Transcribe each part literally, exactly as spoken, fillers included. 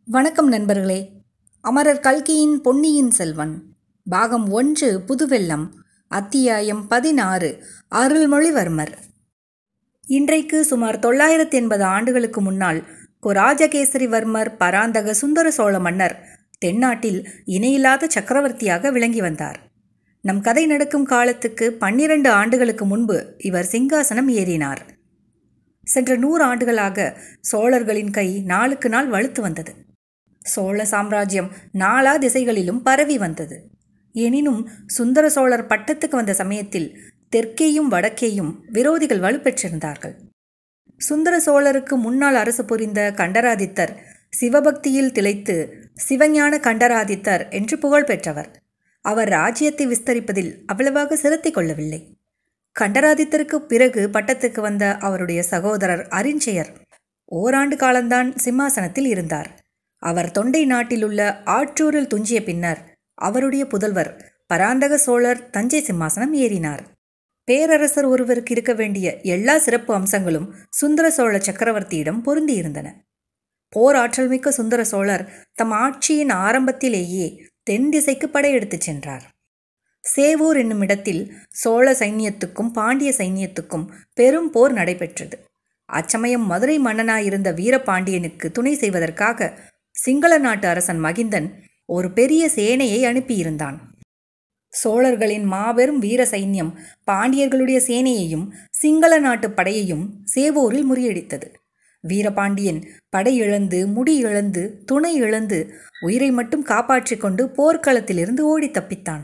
வணக்கம் நண்பர்களே. அமரர் கல்கியின் பொன்னியின் செல்வன் பாகம் ஒன்று புதுவெள்ளம், அத்தியாயம் பதினாறு, அருள்மொழிவர்மர். இன்றைக்கு சுமார் தொள்ளாயிரத்தி எண்பது ஆண்டுகளுக்கு முன்னால் ராஜகேசரிவர்மர் பராந்தக சுந்தர சோழ மன்னர் தென்னாட்டில் இணையில்லாத சக்கரவர்த்தியாக விளங்கி வந்தார். நம் கதை நடக்கும் காலத்துக்கு பன்னிரண்டு ஆண்டுகளுக்கு முன்பு இவர் சிங்காசனம் ஏறினார். சென்ற நூறு ஆண்டுகளாக சோழர்களின் கை நாளுக்கு நாள் வலுத்து வந்தது. சோழ சாம்ராஜ்யம் நாலா திசைகளிலும் பரவி வந்தது. எனினும் சுந்தர சோழர் பட்டத்துக்கு வந்த சமயத்தில் தெற்கேயும் வடக்கேயும் விரோதிகள் வலுப்பெற்றிருந்தார்கள். சுந்தர சோழருக்கு முன்னாள் அரசு புரிந்த கண்டராதித்தர் சிவபக்தியில் திளைத்து சிவஞான கண்டராதித்தர் என்று புகழ் பெற்றவர். அவர் ராஜ்யத்தை விஸ்தரிப்பதில் அவ்வளவாக சிரத்தை கொள்ளவில்லை. கண்டராதித்தருக்கு பிறகு பட்டத்துக்கு வந்த அவருடைய சகோதரர் அரிஞ்சயர் ஓராண்டு காலம்தான் சிம்மாசனத்தில் இருந்தார். அவர் தொண்டை நாட்டிலுள்ள ஆற்றூரில் துஞ்சிய பின்னர் அவருடைய புதல்வர் பராந்தக சோழர் தஞ்சை சிம்மாசனம் ஏறினார். பேரரசர் ஒருவருக்கு இருக்க வேண்டிய எல்லா சிறப்பு அம்சங்களும் சுந்தர சோழ சக்கரவர்த்தியிடம் பொருந்தியிருந்தன. போர் ஆற்றல் மிக்க சுந்தர சோழர் தம் ஆட்சியின் ஆரம்பத்திலேயே தென் திசைக்கு படையெடுத்துச் சென்றார். சேவூர் என்னும் இடத்தில் சோழ சைன்யத்துக்கும் பாண்டிய சைன்யத்துக்கும் பெரும் போர் நடைபெற்றது. அச்சமயம் மதுரை மன்னனாயிருந்த வீரபாண்டியனுக்கு துணை செய்வதற்காக சிங்கள நாட்டு அரசன் மகிந்தன் ஒரு பெரிய சேனையை அனுப்பியிருந்தான். சோழர்களின் மாபெரும் வீர சைன்யம் பாண்டியர்களுடைய சேனையையும் சிங்கள நாட்டு படையையும் சேவூரில் முறியடித்தது. வீரபாண்டியன் படை இழந்து முடி இழந்து துணை இழந்து உயிரை மட்டும் காப்பாற்றிக் கொண்டு போர்க்களத்திலிருந்து ஓடி தப்பித்தான்.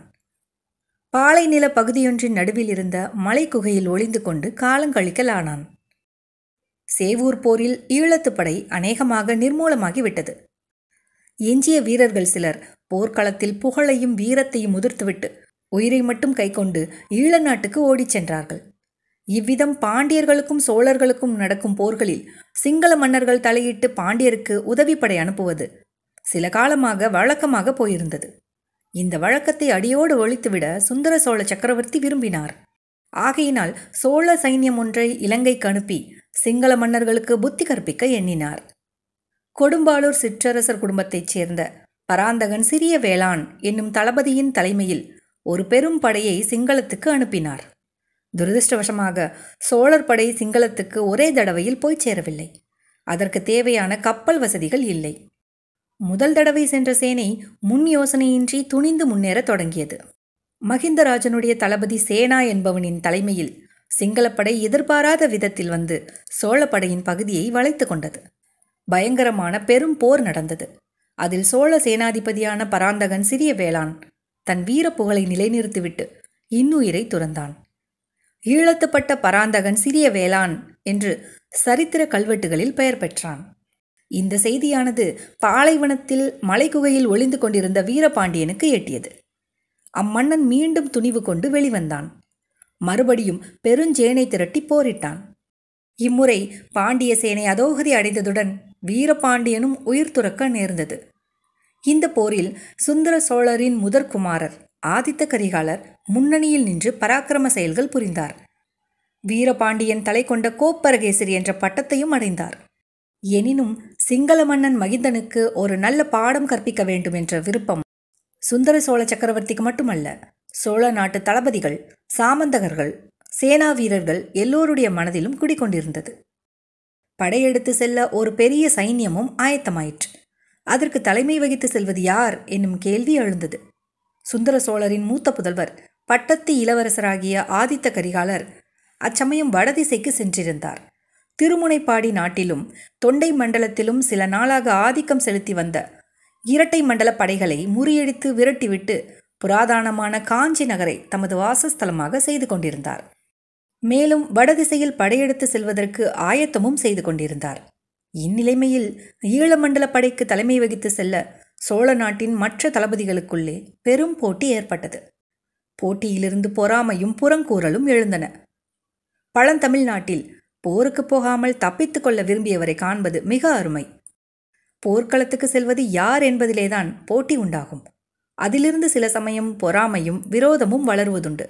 பாலை நில பகுதியொன்றின் நடுவில் இருந்த மலை குகையில் ஒளிந்து கொண்டு காலங்கழிக்கலானான். சேவூர் போரில் ஈழத்து படை அநேகமாக நிர்மூலமாகிவிட்டது. எஞ்சிய வீரர்கள் சிலர் போர்க்களத்தில் புகழையும் வீரத்தையும் உதிர்த்துவிட்டு உயிரை மட்டும் கைக்கொண்டு ஈழ நாட்டுக்கு ஓடிச் சென்றார்கள். இவ்விதம் பாண்டியர்களுக்கும் சோழர்களுக்கும் நடக்கும் போர்களில் சிங்கள மன்னர்கள் தலையிட்டு பாண்டியருக்கு உதவிப்படை அனுப்புவது சில காலமாக வழக்கமாக போயிருந்தது. இந்த வழக்கத்தை அடியோடு ஒழித்துவிட சுந்தர சோழ சக்கரவர்த்தி விரும்பினார். ஆகையினால் சோழ சைன்யம் ஒன்றை இலங்கைக்கு அனுப்பி சிங்கள மன்னர்களுக்கு புத்தி கற்பிக்க எண்ணினார். கொடும்பாளூர் சிற்றரசர் குடும்பத்தைச் சேர்ந்த பராந்தகன் சிறிய வேளான் என்னும் தளபதியின் தலைமையில் ஒரு பெரும் படையை சிங்களத்துக்கு அனுப்பினார். துரதிருஷ்டவசமாக சோழர் படை சிங்களத்துக்கு ஒரே தடவையில் போய் சேரவில்லை. அதற்கு தேவையான கப்பல் வசதிகள் இல்லை. முதல் தடவை சென்ற சேனை முன் யோசனையின்றி துணிந்து முன்னேற தொடங்கியது. மகிந்தராஜனுடைய தளபதி சேனா என்பவனின் தலைமையில் சிங்களப்படை எதிர்பாராத விதத்தில் வந்து சோழப்படையின் பகுதியை வளைத்து கொண்டது. பயங்கரமான பெரும் போர் நடந்தது. அதில் சோழ சேனாதிபதியான பராந்தகன் சிறிய வேளான் தன் வீர புகழை நிலைநிறுத்திவிட்டு இன்னுயிரை துறந்தான். ஈழத்துப்பட்ட பராந்தகன் சிறிய வேளான் என்று சரித்திர கல்வெட்டுகளில் பெயர் பெற்றான். இந்த செய்தியானது பாலைவனத்தில் மலைக்குகையில் ஒளிந்து கொண்டிருந்த வீரபாண்டியனுக்கு எட்டியது. அம்மன்னன் மீண்டும் துணிவு கொண்டு வெளிவந்தான். மறுபடியும் பெருஞ்சேனை திரட்டி போரிட்டான். இம்முறை பாண்டிய சேனை அதோகதி அடைந்ததுடன் வீரபாண்டியனும் உயிர் துறக்க நேர்ந்தது. இந்த போரில் சுந்தர சோழரின் முதற்குமாரர் ஆதித்த கரிகாலர் முன்னணியில் நின்று பராக்கிரம செயல்கள் புரிந்தார். வீரபாண்டியன் தலை கொண்ட கோப்பரகேசரி என்ற பட்டத்தையும் அடைந்தார். எனினும் சிங்கள மன்னன் மகிந்தனுக்கு ஒரு நல்ல பாடம் கற்பிக்க வேண்டும் என்ற விருப்பம் சுந்தர சோழ சக்கரவர்த்திக்கு மட்டுமல்ல, சோழ நாட்டு தளபதிகள், சாமந்தகர்கள், சேனா வீரர்கள் எல்லோருடைய மனதிலும் குடிக்கொண்டிருந்தது. படையெடுத்து செல்ல ஒரு பெரிய சைன்யமும் ஆயத்தமாயிற்று. அதற்கு தலைமை வகித்து செல்வது யார் என்னும் கேள்வி எழுந்தது. சுந்தர சோழரின் மூத்த புதல்வர் பட்டத்து இளவரசராகிய ஆதித்த கரிகாலர் அச்சமயம் வடதிசைக்கு சென்றிருந்தார். திருமுனைப்பாடி நாட்டிலும் தொண்டை மண்டலத்திலும் சில நாளாக ஆதிக்கம் செலுத்தி வந்த இரட்டை மண்டல படைகளை முறியடித்து விரட்டிவிட்டு புராதனமான காஞ்சி நகரை தமது வாசஸ்தலமாக செய்து கொண்டிருந்தார். மேலும் வடதிசையில் படையெடுத்து செல்வதற்கு ஆயத்தமும் செய்து கொண்டிருந்தார். இந்நிலைமையில் ஈழமண்டல படைக்கு தலைமை வகித்து செல்ல சோழ நாட்டின் மற்ற தளபதிகளுக்குள்ளே பெரும் போட்டி ஏற்பட்டது. போட்டியிலிருந்து பொறாமையும் புறங்கூறலும் எழுந்தன. பழந்தமிழ்நாட்டில் போருக்கு போகாமல் தப்பித்து கொள்ள விரும்பியவரை காண்பது மிக அருமை. போர்க்களத்துக்கு செல்வது யார் என்பதிலேதான் போட்டி உண்டாகும். அதிலிருந்து சில சமயம் பொறாமையும் விரோதமும் வளருவதுண்டு.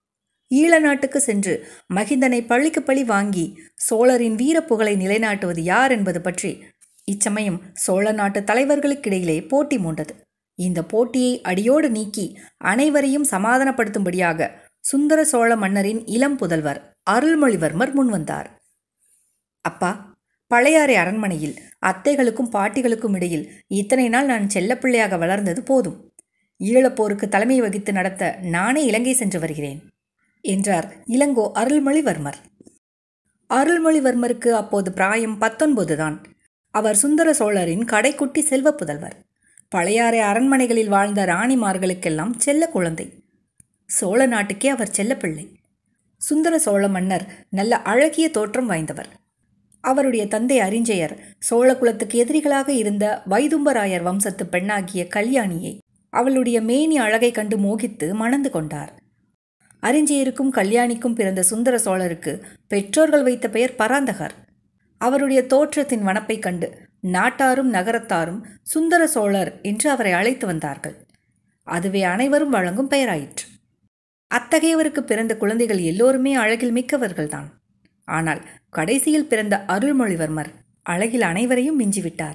ஈழ நாட்டுக்கு சென்று மகிந்தனை பழிக்கு பழி வாங்கி சோழரின் வீரப்புகழை நிலைநாட்டுவது யார் என்பது பற்றி இச்சமயம் சோழ நாட்டு தலைவர்களுக்கிடையிலே போட்டி மூண்டது. இந்த போட்டியை அடியோடு நீக்கி அனைவரையும் சமாதானப்படுத்தும்படியாக சுந்தர சோழ மன்னரின் இளம் புதல்வர் அருள்மொழிவர்மர் முன்வந்தார். அப்பா, பழையாறை அரண்மனையில் அத்தைகளுக்கும் பாட்டிகளுக்கும் இடையில் இத்தனை நாள் நான் செல்லப்பிள்ளையாக வளர்ந்தது போதும். ஈழப்போருக்கு தலைமை வகித்து நடத்த நானே இலங்கை சென்று வருகிறேன் என்றார் இளங்கோ அருள்மொழிவர்மர். அருள்மொழிவர்மருக்கு அப்போது பிராயம் பத்தொன்பது தான். அவர் சுந்தர சோழரின் கடைக்குட்டி செல்வ புதல்வர். பழையாறை அரண்மனைகளில் வாழ்ந்த ராணிமார்களுக்கெல்லாம் செல்ல குழந்தை. சோழ நாட்டுக்கே அவர் செல்லப்பிள்ளை. சுந்தர சோழ மன்னர் நல்ல அழகிய தோற்றம் வாய்ந்தவர். அவருடைய தந்தை அரிஞ்சயர் சோழ குலத்துக்கு எதிரிகளாக இருந்த வைதும்பராயர் வம்சத்து பெண்ணாகிய கல்யாணியை அவளுடைய மேனி அழகை கண்டு மோகித்து மணந்து கொண்டார். அரிஞ்சயருக்கும் கல்யாணிக்கும் பிறந்த சுந்தர சோழருக்கு பெற்றோர்கள் வைத்த பெயர் பராந்தகர். அவருடைய தோற்றத்தின் வனப்பை கண்டு நாட்டாரும் நகரத்தாரும் சுந்தர சோழர் என்று அவரை அழைத்து வந்தார்கள். அதுவே அனைவரும் வழங்கும் பெயராயிற்று. அத்தகையவருக்கு பிறந்த குழந்தைகள் எல்லோருமே அழகில் மிக்கவர்கள்தான். ஆனால் கடைசியில் பிறந்த அருள்மொழிவர்மர் அழகில் அனைவரையும் மிஞ்சிவிட்டார்.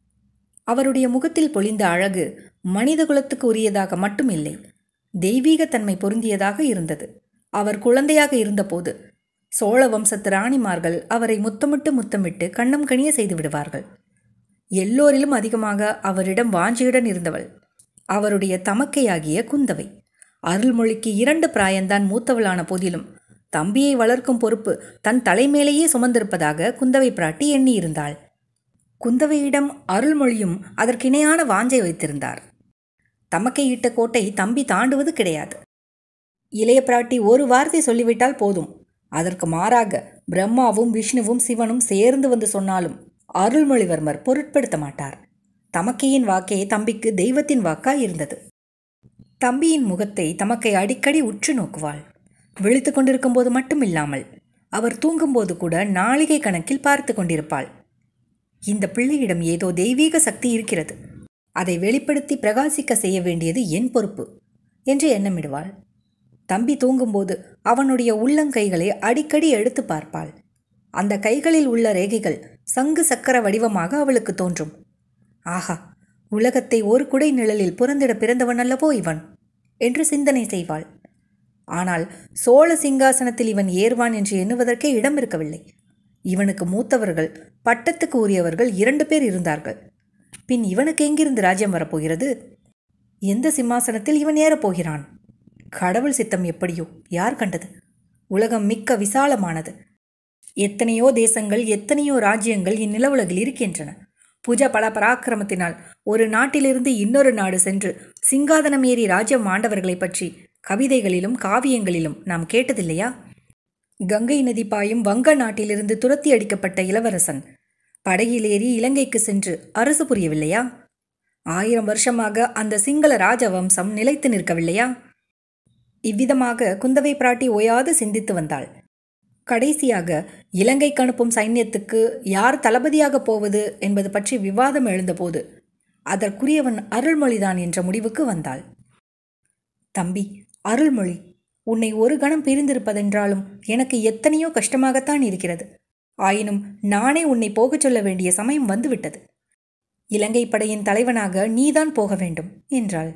அவருடைய முகத்தில் பொழிந்த அழகு மனித குலத்துக்கு உரியதாக மட்டும் இல்லை, தெய்வீகத்தன்மை பொருந்தியதாக இருந்தது. அவர் குழந்தையாக இருந்தபோது சோழ வம்சத்து ராணிமார்கள் அவரை முத்தமிட்டு முத்தமிட்டு கண்ணம் கனிய செய்து விடுவார்கள். எல்லோரிலும் அதிகமாக அவரிடம் வாஞ்சியுடன் இருந்தவள் அவருடைய தமக்கையாகிய குந்தவை. அருள்மொழிக்கு இரண்டு பிராயந்தான் மூத்தவளான போதிலும் தம்பியை வளர்க்கும் பொறுப்பு தன் தலைமேலேயே சுமந்திருப்பதாக குந்தவை பிராட்டி எண்ணியிருந்தாள். குந்தவையிடம் அருள்மொழியும் அதற்கிணையான வாஞ்சை வைத்திருந்தார். தமக்கையிட்ட கோட்டை தம்பி தாண்டுவது கிடையாது. இளைய பிராட்டி ஒரு வார்த்தை சொல்லிவிட்டால் போதும். அதற்கு மாறாக பிரம்மாவும் விஷ்ணுவும் சிவனும் சேர்ந்து வந்து சொன்னாலும் அருள்மொழிவர்மர் பொருட்படுத்த மாட்டார். தமக்கையின் வாக்கே தம்பிக்கு தெய்வத்தின் வாக்காய் இருந்தது. தம்பியின் முகத்தை தமக்கை அடிக்கடி உற்று நோக்குவாள். விழித்து கொண்டிருக்கும் போது மட்டுமில்லாமல் அவர் தூங்கும்போது கூட நாளிகை கணக்கில் பார்த்து கொண்டிருப்பாள். இந்த பிள்ளையிடம் ஏதோ தெய்வீக சக்தி இருக்கிறது, அதை வெளிப்படுத்தி பிரகாசிக்க செய்ய வேண்டியது என் பொறுப்பு என்று எண்ணமிடுவாள். தம்பி தூங்கும்போது அவனுடைய உள்ளங்கைகளை அடிக்கடி எடுத்து பார்ப்பாள். அந்த கைகளில் உள்ள ரேகைகள் சங்கு சக்கர வடிவமாக அவளுக்கு தோன்றும். ஆஹா, உலகத்தை ஒரு குடை நிழலில் புறந்திட பிறந்தவன் அல்லவோ இவன் என்று சிந்தனை செய்வாள். ஆனால் சோழ சிங்காசனத்தில் இவன் ஏறுவான் என்று எண்ணுவதற்கே இடம் இருக்கவில்லை. இவனுக்கு மூத்தவர்கள், பட்டத்துக்கு உரியவர்கள் இரண்டு பேர் இருந்தார்கள். பின் இவனுக்கு எங்கிருந்து ராஜ்யம் வரப்போகிறது? எந்த சிம்மாசனத்தில் இவன் ஏறப்போகிறான்? கடவுள் சித்தம் எப்படியோ யார் கண்டது? உலகம் மிக்க விசாலமானது. எத்தனையோ தேசங்கள், எத்தனையோ ராஜ்யங்கள் இந்நிலவுலகில் இருக்கின்றன. புஜ பல பராக்கிரமத்தினால் ஒரு நாட்டிலிருந்து இன்னொரு நாடு சென்று சிங்காதனம் ஏறி ராஜ்யம் ஆண்டவர்களை பற்றி கவிதைகளிலும் காவியங்களிலும் நாம் கேட்டதில்லையா? கங்கை நதி பாயும் வங்க நாட்டிலிருந்து துரத்தி அடிக்கப்பட்ட இளவரசன் படகிலேறி இலங்கைக்கு சென்று அரசு புரியவில்லையா? ஆயிரம் வருஷமாக அந்த சிங்கள ராஜவம்சம் நிலைத்து நிற்கவில்லையா? இவ்விதமாக குந்தவை பிராட்டி ஓயாது சிந்தித்து வந்தாள். கடைசியாக இலங்கைக்கு அனுப்பும் சைன்யத்துக்கு யார் தளபதியாக போவது என்பது பற்றி விவாதம் எழுந்தபோது அதற்குரியவன் அருள்மொழிதான் என்ற முடிவுக்கு வந்தாள். தம்பி அருள்மொழி, உன்னை ஒரு கணம் பிரிந்திருப்பதென்றாலும் எனக்கு எத்தனையோ கஷ்டமாகத்தான் இருக்கிறது. ஆயினும் நானே உன்னை போகச் சொல்ல வேண்டிய சமயம் வந்துவிட்டது. இலங்கை படையின் தலைவனாக நீதான் போக வேண்டும் என்றாள்.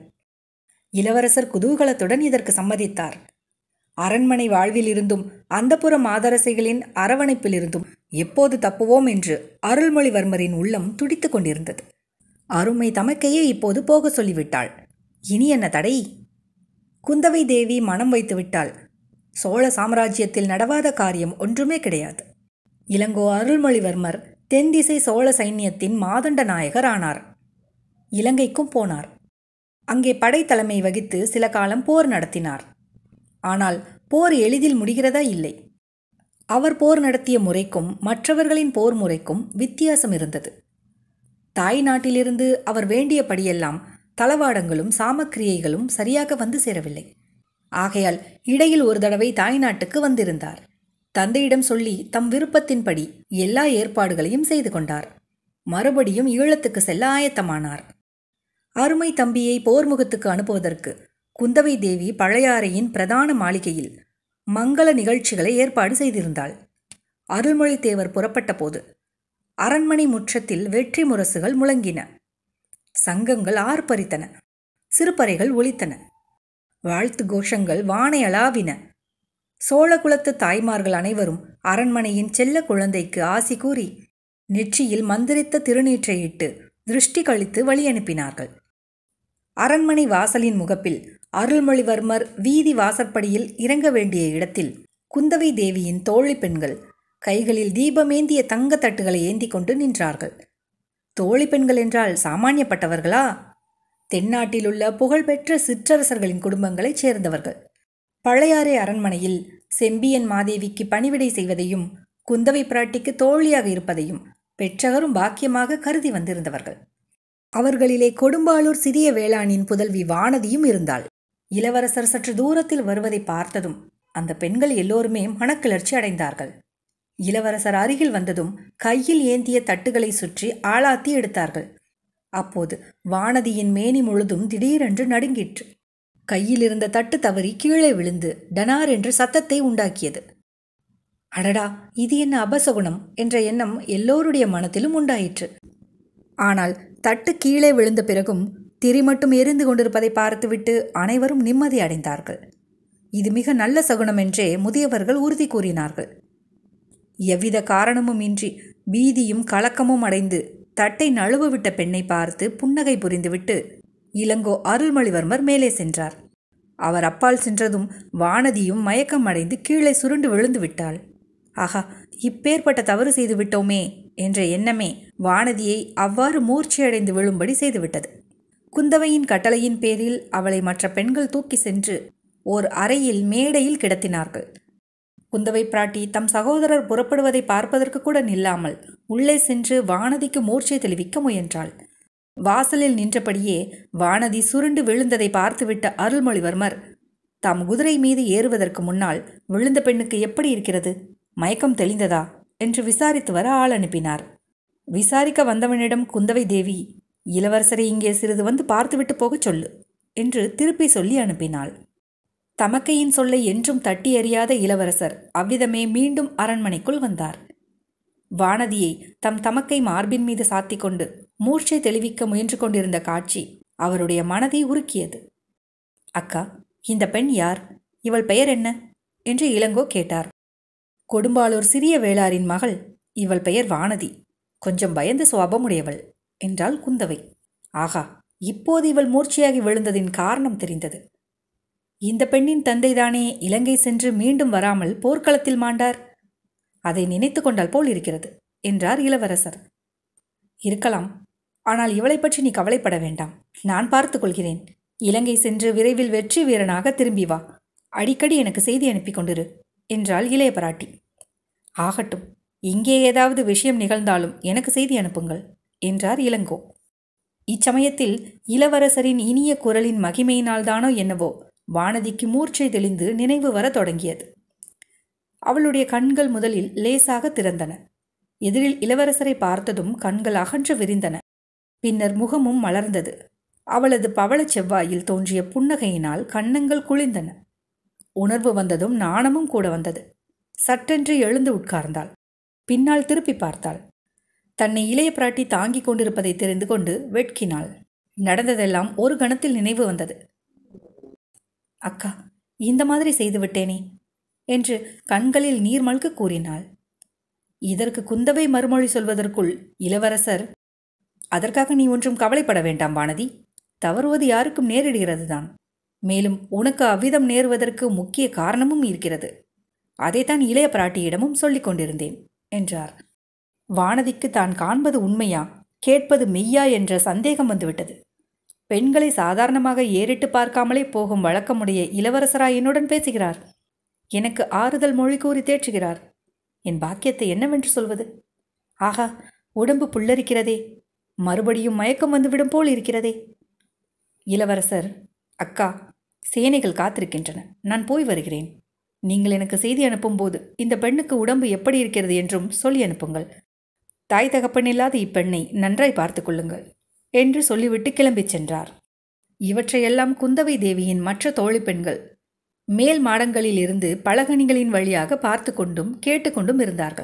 இளவரசர் குதூகலத்துடன் இதற்கு சம்மதித்தார். அரண்மனை வாழ்விலிருந்தும் அந்தப்புற மாதரசைகளின் அரவணைப்பிலிருந்தும் எப்போது தப்புவோம் என்று அருள்மொழிவர்மரின் உள்ளம் துடித்து கொண்டிருந்தது. அருமை தமக்கையே இப்போது போக சொல்லிவிட்டாள். இனி என்ன தடை? குந்தவை தேவி மனம் வைத்துவிட்டாள். சோழ சாம்ராஜ்யத்தில் நடவாத காரியம் ஒன்றுமே கிடையாது. இளங்கோ அருள்மொழிவர்மர் தென் திசை சோழ சைன்யத்தின் மாதண்ட நாயகர் ஆனார். இலங்கைக்கும் போனார். அங்கே படைத்தலைமை வகித்து சில காலம் போர் நடத்தினார். ஆனால் போர் எளிதில் முடிகிறதா? இல்லை. அவர் போர் நடத்திய முறைக்கும் மற்றவர்களின் போர் முறைக்கும் வித்தியாசம் இருந்தது. தாய் நாட்டிலிருந்து அவர் வேண்டியபடியெல்லாம் தளவாடங்களும் சாமக்கிரியைகளும் சரியாக வந்து சேரவில்லை. ஆகையால் இடையில் ஒரு தடவை தாய் நாட்டுக்கு வந்திருந்தார். தந்தையிடம் சொல்லி தம் விருப்பத்தின்படி எல்லா ஏற்பாடுகளையும் செய்து கொண்டார். மறுபடியும் ஈழத்துக்கு செல்ல ஆயத்தமானார். அருமை தம்பியை போர்முகத்துக்கு அனுப்புவதற்கு குந்தவை தேவி பழையாறையின் பிரதான மாளிகையில் மங்கள நிகழ்ச்சிகளை ஏற்பாடு செய்திருந்தாள். அருள்மொழி தேவர் புறப்பட்ட போது அரண்மனை முற்றத்தில் வெற்றி முரசுகள் முழங்கின. சங்கங்கள் ஆர்ப்பரித்தன. சிறுபறைகள் ஒலித்தன. வாழ்த்து கோஷங்கள் வானை அளாவின. சோழகுலத்து தாய்மார்கள் அனைவரும் அரண்மனையின் செல்ல குழந்தைக்கு ஆசி கூறி நெற்றியில் மந்திரித்த திருநீற்றையிட்டு திருஷ்டி கழித்து வழி அனுப்பினார்கள். அரண்மனை வாசலின் முகப்பில் அருள்மொழிவர்மர் வீதி வாசற்படியில் இறங்க வேண்டிய இடத்தில் குந்தவை தேவியின் தோழி பெண்கள் கைகளில் தீபமேந்திய தங்க தட்டுகளை ஏந்தி கொண்டு நின்றார்கள். தோழி பெண்கள் என்றால் சாமானியப்பட்டவர்களா? தென்னாட்டிலுள்ள புகழ்பெற்ற சிற்றரசர்களின் குடும்பங்களைச் சேர்ந்தவர்கள். பழையாறை அரண்மனையில் செம்பியன் மாதேவிக்கு பணிவிடை செய்வதையும் குந்தவை பிராட்டிக்கு தோழியாக இருப்பதையும் பெற்றகரும் பாக்கியமாக கருதி வந்திருந்தவர்கள். அவர்களிலே கொடும்பாளூர் சிறிய வேளாணின் புதல்வி வானதியும் இருந்தாள். இளவரசர் சற்று தூரத்தில் வருவதை பார்த்ததும் அந்த பெண்கள் எல்லோருமே மனக்கிளர்ச்சி அடைந்தார்கள். இளவரசர் அருகில் வந்ததும் கையில் ஏந்திய தட்டுகளை சுற்றி ஆளாத்தி எடுத்தார்கள். அப்போது வானதியின் மேனி முழுதும் திடீரென்று நடுங்கிற்று. கையில் இருந்த தட்டு தவறி கீழே விழுந்து டனார் என்று சத்தத்தை உண்டாக்கியது. அடடா, இது என்ன அபசகுணம் என்ற எண்ணம் எல்லோருடைய மனத்திலும் உண்டாயிற்று. ஆனால் தட்டு கீழே விழுந்த பிறகும் திரி மட்டும் எரிந்து கொண்டிருப்பதை பார்த்துவிட்டு அனைவரும் நிம்மதி அடைந்தார்கள். இது மிக நல்ல சகுனம் என்றே முதியவர்கள் உறுதி கூறினார்கள். எவ்வித காரணமும் இன்றி பீதியும் கலக்கமும் அடைந்து தட்டை நழுவவிட்ட பெண்ணை பார்த்து புன்னகை புரிந்துவிட்டு இளங்கோ அருள்மொழிவர்மர் மேலே சென்றார். அவர் அப்பால் சென்றதும் வானதியும் மயக்கம் அடைந்து கீழே சுருண்டு விழுந்து விட்டாள். ஆஹா, இப்பேற்பட்ட தவறு செய்து விட்டோமே என்ற எண்ணமே வானதியை அவ்வாறு மூர்ச்சியடைந்து விழும்படி செய்துவிட்டது. குந்தவையின் கட்டளையின் பேரில் அவளை மற்ற பெண்கள் தூக்கி சென்று ஓர் அறையில் மேடையில் கிடத்தினார்கள். குந்தவை பிராட்டி தம் சகோதரர் புறப்படுவதை பார்ப்பதற்கு கூட நில்லாமல் உள்ளே சென்று வானதிக்கு மூர்ச்சை தெளிவிக்க முயன்றாள். வாசலில் நின்றபடியே வானதி சுருண்டு விழுந்ததை பார்த்துவிட்ட அருள்மொழிவர்மர் தாம் குதிரை மீது ஏறுவதற்கு முன்னால் விழுந்த பெண்ணுக்கு எப்படி இருக்கிறது, மயக்கம் தெளிந்ததா என்று விசாரித்து வர ஆள் அனுப்பினார். விசாரிக்க வந்தவனிடம் குந்தவை தேவி, இளவரசரை இங்கே சிறிது வந்து பார்த்துவிட்டு போகச் சொல்லு என்று திருப்பி சொல்லி அனுப்பினாள். தமக்கையின் சொல்லை என்றும் தட்டி எறியாத இளவரசர் அவ்விதமே மீண்டும் அரண்மனைக்குள் வந்தார். வானதியை தம் தமக்கை மார்பின் மீது சாத்தி கொண்டு மூர்ச்சை தெளிவிக்க முயன்று கொண்டிருந்த காட்சி அவருடைய மனதை உருக்கியது. அக்கா, இந்த பெண் யார்? இவள் பெயர் என்ன என்று இளங்கோ கேட்டார். கொடும்பாளூர் சிறிய வேளாரின் மகள். இவள் பெயர் வானதி. கொஞ்சம் பயந்த சுவாபமுடையவள் என்றாள் குந்தவை. ஆகா, இப்போது இவள் மூர்ச்சையாகி விழுந்ததின் காரணம் தெரிந்தது. இந்த பெண்ணின் தந்தைதானே இலங்கை சென்று மீண்டும் வராமல் போர்க்களத்தில் மாண்டார்? அதை நினைத்து கொண்டால் போல் இருக்கிறது என்றார் இளவரசர். இருக்கலாம், ஆனால் இவளை பற்றி நீ கவலைப்பட வேண்டாம். நான் பார்த்து கொள்கிறேன். இலங்கை சென்று விரைவில் வெற்றி வீரனாக திரும்பி வா. அடிக்கடி எனக்கு செய்தி அனுப்பி கொண்டிரு என்றாள் இளைய பிராட்டி. ஆகட்டும், இங்கே ஏதாவது விஷயம் நிகழ்ந்தாலும் எனக்கு செய்தி அனுப்புங்கள் என்றார் இளங்கோ. இச்சமயத்தில் இளவரசரின் இனிய குரலின் மகிமையினால்தானோ என்னவோ வானதிக்கு மூர்ச்சை தெளிந்து நினைவு வர தொடங்கியது. அவளுடைய கண்கள் முதலில் லேசாக திறந்தன. எதிரில் இளவரசரை பார்த்ததும் கண்கள் அகன்று விரிந்தன. பின்னர் முகமும் மலர்ந்தது. அவளது பவளச் செவ்வாயில் தோன்றிய புன்னகையினால் கன்னங்கள் குளிர்ந்தன. உணர்வு வந்ததும் நாணமும் கூட வந்தது. சட்டென்று எழுந்து உட்கார்ந்தாள். பின்னால் திருப்பி பார்த்தாள். தன்னை இளைய பிராட்டி தாங்கிக் கொண்டிருப்பதை தெரிந்து கொண்டு வெட்கினாள். நடந்ததெல்லாம் ஒரு கணத்தில் நினைவு வந்தது. அக்கா, இந்த மாதிரி செய்துவிட்டேனே என்று கண்களில் நீர் மல்க கூறினாள். இதற்கு குந்தவை மறுமொழி சொல்வதற்குள் இளவரசர், அதற்காக நீ ஒன்றும் கவலைப்பட வேண்டாம் வானதி. தவறுவது யாருக்கும் நேரிடுகிறது தான். மேலும் உனக்கு அவ்விதம் நேருவதற்கு முக்கிய காரணமும் இருக்கிறது. அதைத்தான் இளைய பிராட்டியிடமும் சொல்லிக் கொண்டிருந்தேன் என்றார். வானதிக்கு தான் காண்பது உண்மையா, கேட்பது மெய்யா என்ற சந்தேகம் வந்துவிட்டது. பெண்களை சாதாரணமாக ஏறிட்டு பார்க்காமலே போகும் வழக்கமுடைய இளவரசராய் என்னுடன் பேசுகிறார். எனக்கு ஆறுதல் மொழி கூறி தேற்றுகிறார். என் பாக்கியத்தை என்னவென்று சொல்வது? ஆகா, உடம்பு புல்லரிக்கிறதே, மறுபடியும் மயக்கம் வந்துவிடும் போல் இருக்கிறதே. இளவரசர், அக்கா, சேனைகள் காத்திருக்கின்றன. நான் போய் வருகிறேன். நீங்கள் எனக்கு செய்தி அனுப்பும்போது இந்த பெண்ணுக்கு உடம்பு எப்படி இருக்கிறது என்றும் சொல்லி அனுப்புங்கள். தாய் தகப்பனில்லாத இப்பெண்ணை நன்றாய் பார்த்து கொள்ளுங்கள் என்று சொல்லிவிட்டு கிளம்பிச் சென்றார். இவற்றையெல்லாம் குந்தவை தேவியின் மற்ற தோழி பெண்கள் மேல் மாடங்களில் இருந்து பலகணிகளின் வழியாக பார்த்து கொண்டும் கேட்டுக்கொண்டும் இருந்தார்கள்.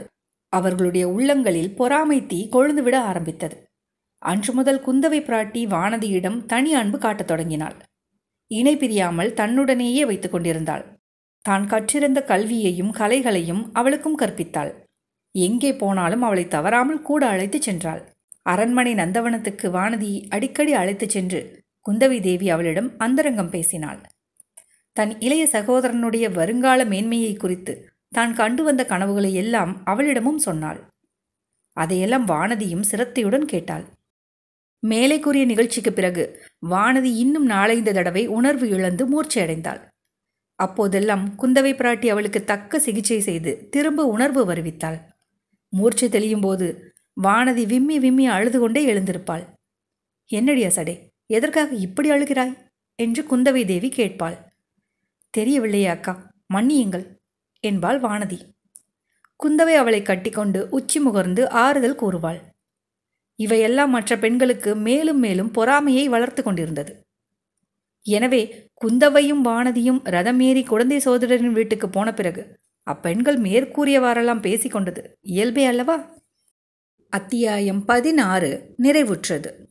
அவர்களுடைய உள்ளங்களில் பொறாமை தீ கொழுந்துவிட ஆரம்பித்தது. அன்று முதல் குந்தவை பிராட்டி வானதியிடம் தனி அன்பு காட்டத் தொடங்கினாள். இணை பிரியாமல் தன்னுடனேயே வைத்துக் கொண்டிருந்தாள். தான் கற்றிருந்த கல்வியையும் கலைகளையும் அவளுக்கும் கற்பித்தாள். எங்கே போனாலும் அவளை தவறாமல் கூட அழைத்துச் சென்றாள். அரண்மனை நந்தவனத்துக்கு வானதி அடிக்கடி அழைத்துச் சென்று குந்தவி தேவி அவளிடம் அந்தரங்கம் பேசினாள். தன் இளைய சகோதரனுடைய வருங்கால மேன்மையை குறித்து தான் கண்டு வந்த கனவுகளை எல்லாம் அவளிடமும் சொன்னாள். அதையெல்லாம் வானதியும் சிரத்தையுடன் கேட்டாள். மேலே கூறிய நிகழ்ச்சிக்கு பிறகு வானதி இன்னும் நாலைந்து தடவை உணர்வு இழந்து மூர்ச்சையடைந்தாள். அப்போதெல்லாம் குந்தவை பிராட்டி அவளுக்கு தக்க சிகிச்சை செய்து திரும்ப உணர்வு வருவித்தாள். மூர்ச்சை தெளியும் போது வானதி விம்மி விம்மி அழுது கொண்டே எழுந்திருப்பாள். என்னடி அசடே, எதற்காக இப்படி அழுகிறாய் என்று குந்தவை தேவி கேட்பாள். தெரியவில்லையே அக்கா, மன்னியுங்கள் என்பாள் வானதி. குந்தவை அவளை கட்டிக்கொண்டு உச்சி முகர்ந்து ஆறுதல் கூறுவாள். இவையெல்லாம் மற்ற பெண்களுக்கு மேலும் மேலும் பொறாமையை வளர்த்து கொண்டிருந்தது. எனவே குந்தவையும் வானதியும் ரதம் ஏறி குழந்தை சோதரரின் வீட்டுக்கு போன பிறகு அப்பெண்கள் மேற்கூறியவாறெல்லாம் பேசிக்கொண்டது இயல்பே அல்லவா? அத்தியாயம் பதினாறு நிறைவுற்றது.